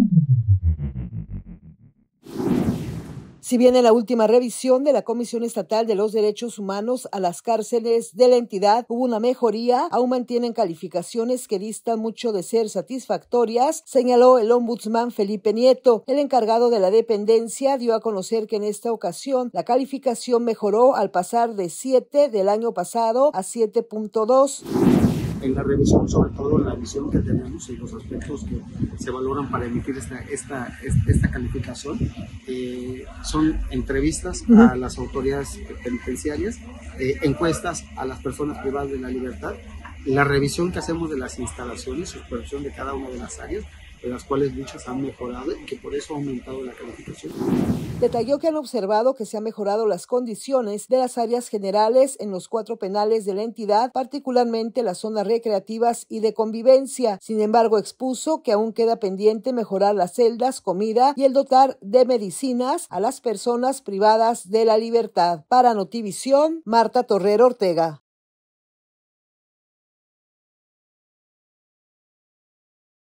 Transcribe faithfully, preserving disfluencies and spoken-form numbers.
Si bien en la última revisión de la Comisión Estatal de los Derechos Humanos a las cárceles de la entidad hubo una mejoría, aún mantienen calificaciones que distan mucho de ser satisfactorias, señaló el ombudsman Felipe Nieto. El encargado de la dependencia dio a conocer que en esta ocasión la calificación mejoró al pasar de siete del año pasado a siete punto dos. En la revisión, sobre todo en la visión que tenemos y los aspectos que se valoran para emitir esta, esta, esta calificación, eh, son entrevistas a las autoridades penitenciarias, eh, encuestas a las personas privadas de la libertad, la revisión que hacemos de las instalaciones, supervisión de cada una de las áreas, de las cuales muchas han mejorado y que por eso ha aumentado la calificación. Detalló que han observado que se han mejorado las condiciones de las áreas generales en los cuatro penales de la entidad, particularmente las zonas recreativas y de convivencia. Sin embargo, expuso que aún queda pendiente mejorar las celdas, comida y el dotar de medicinas a las personas privadas de la libertad. Para Notivisión, Marta Torrero Ortega.